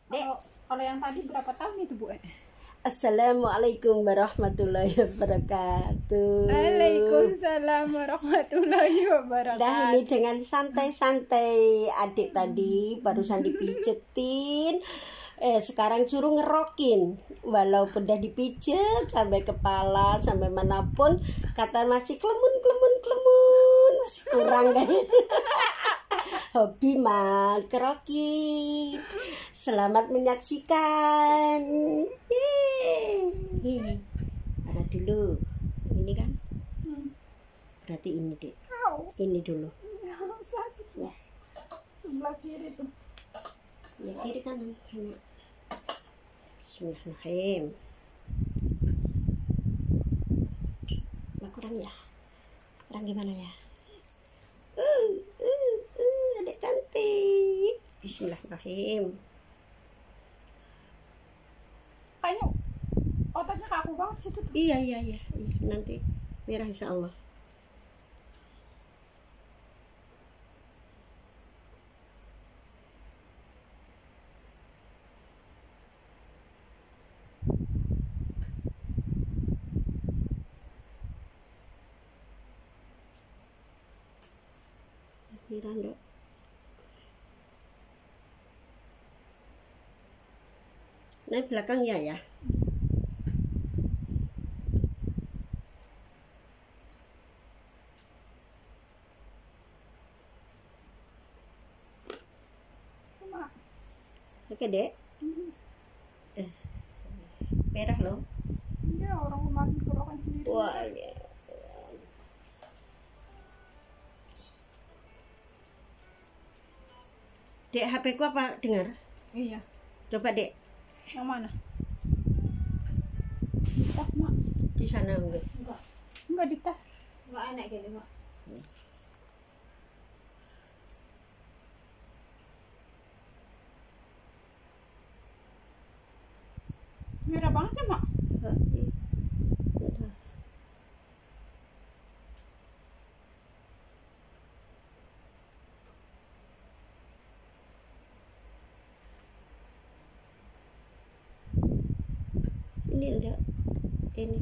Kalau yang tadi berapa tahun itu, Bu? Assalamualaikum warahmatullahi wabarakatuh. Waalaikumsalam warahmatullahi wabarakatuh. Nah, ini dengan santai-santai adik tadi barusan dipijetin. Sekarang suruh ngerokin. Walaupun udah dipijet sampai kepala, sampai manapun, kata masih klemun, masih kurang kan. Hobi mah kerokin. Selamat menyaksikan. Yeay. Mana dulu? Ini kan? Berarti ini deh. Ini dulu. Sakit. Ya. Sebelah kiri tuh. Ya kiri kanan. Bismillahirrahmanirrahim. Kurang ya? Kurang gimana ya? Adik cantik. Bismillahirrahmanirrahim. Kayaknya otaknya kaku banget situ tuh. Iya. Nanti merah insya Allah. Merah dok. Nah belakangnya ya. Oke dek. Merah loh. Iya, orang kemarin kerokan sendiri. Wah ya. Dek, HP ku apa dengar? Iya. Coba dek. Yang mana? Di tas, Mak. Di sana enggak? Enggak di tas. Enggak enak gini, Mak. Merah banget ya, Mak. Udah. Ini enggak. Ini.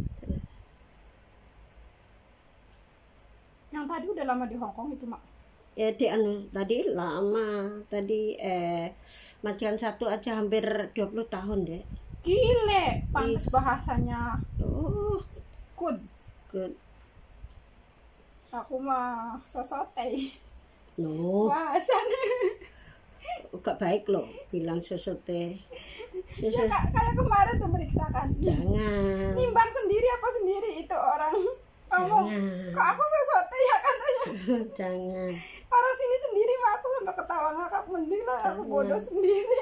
Yang tadi udah lama di Hongkong itu, Mak. Ya di tadi lama. Tadi majalah satu aja hampir 20 tahun deh. Gile, pantas bahasanya Oh, good. good. Aku mah sosote. No, Bahasannya. gak baik loh bilang sesuatu. Ya, kayak kemarin tuh meriksakan. Jangan. Nimbang sendiri apa sendiri itu orang ngomong. Jangan. Kok aku sosote ya katanya. Jangan. Orang sini sendiri mah aku sampai ketawa ngakak, mending lah aku bodoh sendiri.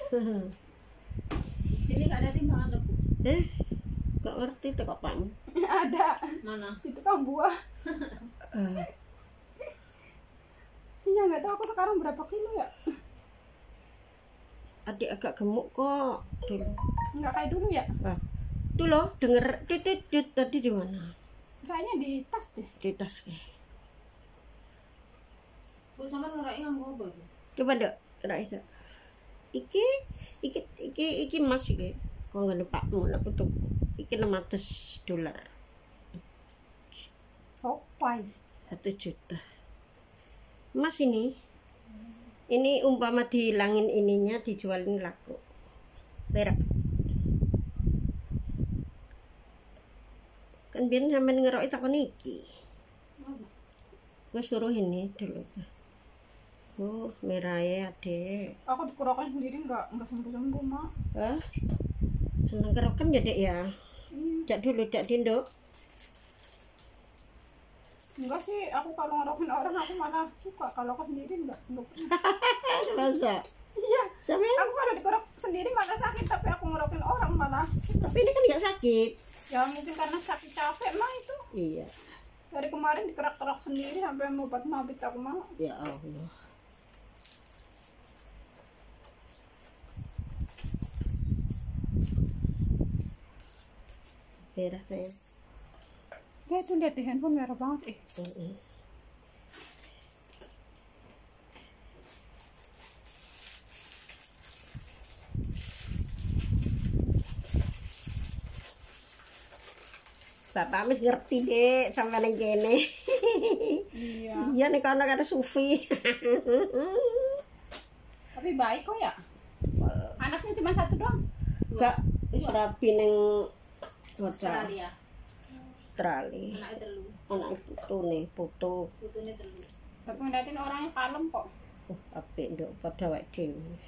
Sini enggak ada timbangan tuh, Bu. Gak ngerti tuh kapan. Ada. Mana? Itu kan buah. Iya, nggak tahu aku sekarang berapa kilo ya. Adik agak gemuk kok dulu. Nggak kayak dulu ya. Tuh loh denger tit tadi di mana? Kayaknya di tas deh. Di tas kayak. Bu, sampean ngerai nganggo apa? Coba dok, Raisa. Iki mas iki. Kok nggak lupakmu lah tuh. Iki $600. Opai. 1 juta. Mas ini umpama dihilangin ininya dijualin laku. Berak. Kan biar sampean ngerok takon iki. Masa? Gue suruh ini dulu. Merah ya adek. Aku dikerokan sendiri nggak sembuh-sembuh, Mak. Seneng kerokan ya dek ya. Jak dulu jak dinduk. Enggak sih, aku kalau ngerokin orang aku malah suka. Kalau aku sendiri enggak pernah. Masa? Iya. Sampai Aku kalau dikerok sendiri malah sakit, tapi aku ngerokin orang malah. tapi ini kan nggak sakit. Ya mungkin karena sakit capek mah itu. Iya. Dari kemarin dikerak-kerak sendiri sampai mabit aku mah. Ya Allah. Merah saya. Ya itu lihat di handphone merah banget Bapak wis ngerti, Dek, sampe ning kene. Iya. Iya nek kono karo Sufi. Tapi baik kok ya. Anaknya cuma satu doang. Gak wis rapi ning hotel Australia. Australia. Anake telu. Anak putune, putu. Putune telu. Tapi ngeliatin orangnya kalem kok. Apik nduk padha awake dhewe.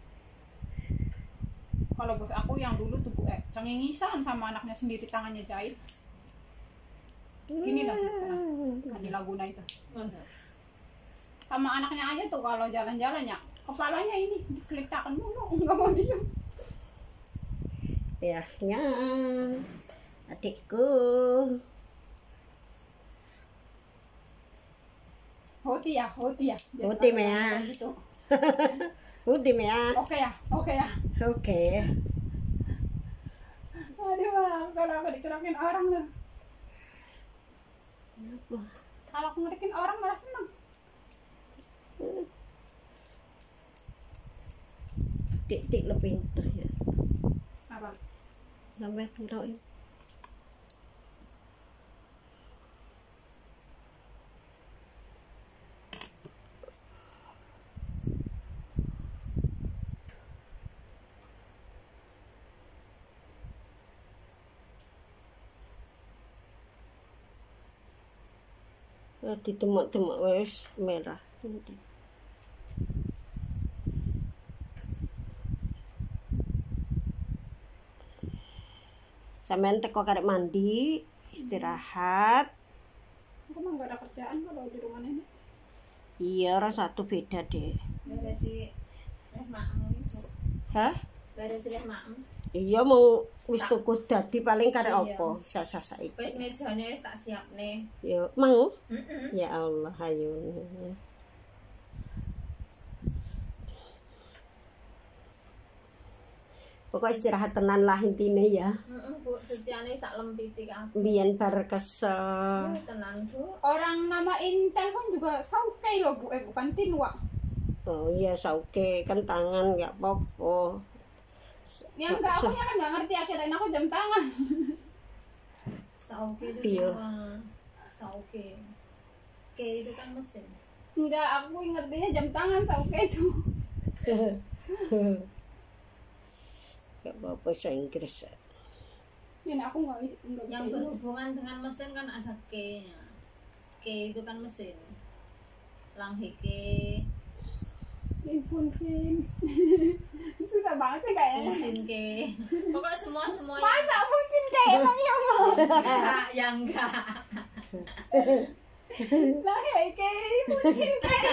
Kalau bos aku yang dulu tuh cengengisan sama anaknya sendiri, tangannya jahit. Gini lah, Adi Laguna itu. Masa? Sama anaknya aja tuh kalau jalan-jalannya, kepalanya ini dikliktakan mulu, nggak mau diem. Ayahnya adikku. Hoti ya. Dia Hoti, suka Mea. gitu. Udah ya. Oke ya. Oke. Aduh, Bang, kalau aku dikerokin orang tuh. Kalau aku ngerikin orang malah seneng. Dik lebih pinter ya. Apa? Sampai ngerokin. Ditemak-temak wis merah. Sampeyan teko karek mandi, istirahat. Aku mah nggak ada kerjaan kalau di rumah ini. Iya, orang satu beda deh. Beresi makmu itu. Hah? Beresi makmu. Iya mau wis tuku dadi paling karek Iya. apa? Sasa iki. Wis mejane wis tak siapne. Yo, mau? Heeh. Ya Allah, ayo. Pokok istirahat tenan lah intine ya. Heeh, Bu, setiane tak lempiti kabeh. Biyen bar kesel. Tenan, Bu. Orang namain telepon juga sauke loh Bu, bukan tinwa. Oh iya, sauke kan tangan nggak apa-apa. Yang enggak, aku kan nggak ngerti, akhirnya aku jam tangan. Sauke itu Iya. cuma sauke. Ke itu kan mesin. Enggak, aku ngertinya jam tangan sauke itu. Gak apa-apa bahasa Inggris. Ini aku nggak Yang berhubungan dengan mesin kan ada K-nya. K itu kan mesin. Langhike, Punsin. Susah banget sih kayaknya. mesin K. Pokoknya semuanya. Masa punsin kayak emangnya mau? Enggak, yang enggak. Lah ya kayak punsin kayak.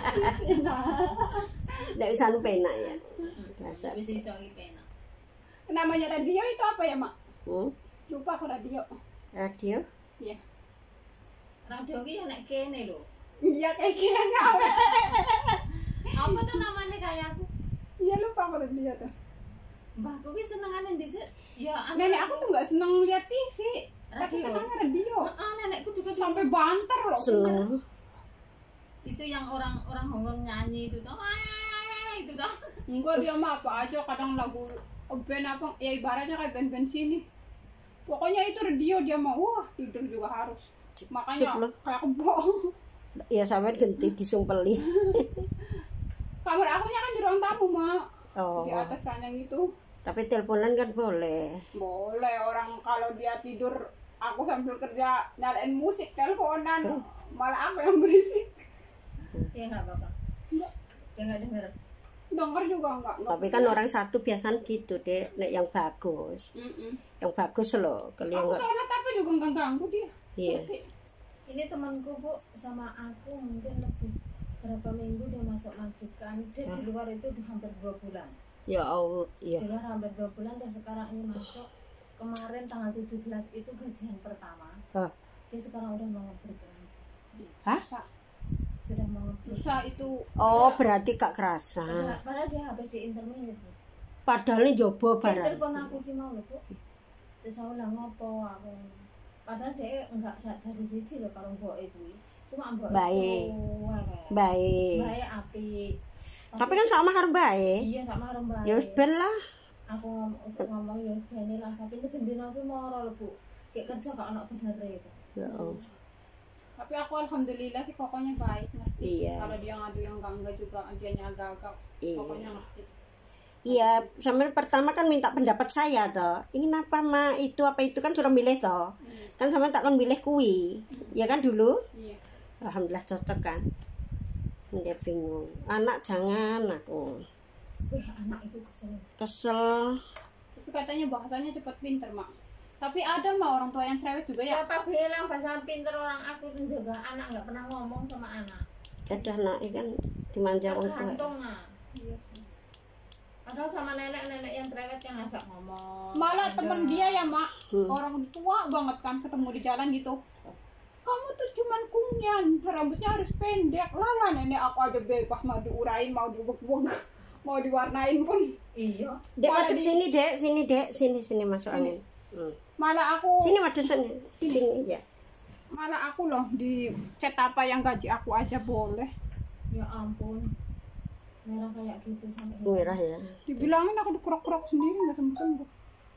Nggak bisa penak ya. Bahasa. Wis iso iki penak. Namanya radio itu apa ya, Mak? Hmm? Lupa aku radio. Radio? Iya. Radio ki nek kene lho. Iya kayak gini. Apa tuh namanya kayak aku? Iya lupa aku radio tuh. Mbahku ki senengane dhisik. Ya Nenek aku tuh nggak seneng lihat TV, tapi Radio. senengnya radio. Heeh, nenekku juga Sampai banter loh. Seneng. itu yang orang Hongkong nyanyi itu tuh. Itu tuh. Enggak, dia mah apa aja, kadang lagu band apa, ya ibaratnya kayak band-band sini. Pokoknya itu radio dia mau, wah tidur juga harus. Sip Makanya loh. kayak kebo. Ya sampe genti disumpeli. Kamar akunya kan di ruang tamu, Mak. Oh. Di atas ranjang itu. Tapi teleponan kan boleh. Boleh, orang kalau dia tidur, aku sambil kerja nyalain musik, teleponan. Malah aku yang berisik. Ya enggak apa-apa. Dia enggak denger. Denger juga enggak. Tapi kan orang satu biasanya gitu deh, nek yang bagus. Yang bagus loh, kalau yang Aku enggak. sholat tapi juga enggak ganggu dia. Iya. Ini temanku Bu sama aku mungkin lebih berapa minggu dia masuk majikan. Dia di luar itu udah hampir 2 bulan. Ya Allah, iya. Di luar hampir 2 bulan dan sekarang ini masuk. Kemarin tanggal 17 itu gajian pertama. Hah? Dia sekarang udah mau bergerak. Hah? Sudah mau bergerak. Susah itu. Oh, berarti gak kerasa. Padahal dia habis di intermediate Bu. Padahal ini jobo Saya barang. telepon aku ki mau lho Bu. Terus aku lah ngopo aku. Padahal dia enggak sadar di siji lho karo mboke kuwi. Cuma mboke Baik. Baik. Baik apik. Tapi kan sama karo baik. iya sama karo baik. Ya wis ben lah. Aku ngomong ya wis bene lah, tapi ini bendina ki moro lho Bu. kayak kerja gak ono bener itu. Ya Allah. Tapi aku alhamdulillah sih kokonya baik, ngerti. Iya. Kalau dia ngadu yang enggak juga, dianya agak-agak Iya. pokoknya ngerti. Iya, sampai pertama kan minta pendapat saya toh. Ini apa ma itu apa itu kan suruh milih toh. Kan sama tak kon milih kui. Ya kan dulu. Iya. Alhamdulillah cocok kan. Dia bingung. Anak jangan aku. Wih, anak itu kesel. Kesel. Tapi katanya bahasanya cepat pinter, Mak. Tapi ada mah orang tua yang cerewet juga ya. Siapa bilang bahasa pinter orang aku itu jaga anak nggak pernah ngomong sama anak. Ada anak kan dimanja orang tua. Tergantung ah. Iya sih. Padahal sama nenek-nenek yang cerewet yang ngajak ngomong. Malah Ada. temen dia ya, Mak. Orang tua banget kan ketemu di jalan gitu. Kamu tuh cuman kunyan, rambutnya harus pendek. Lala nenek aku aja bebas mau diurain, mau diubek-ubek, mau diwarnain pun. Iya. Dek Malah madep di- sini, Dek. Sini, Dek. Sini masuk angin. Malah aku Sini madep sini. Sini ya. malah aku loh di chat apa yang gaji aku aja boleh. Ya ampun. Merah kayak gitu sampai. Merah ya. Dibilangin aku dikerok-kerok sendiri nggak sembuh-sembuh.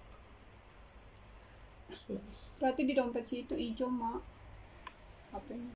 Berarti di dompet situ hijau, Mak. HP-nya.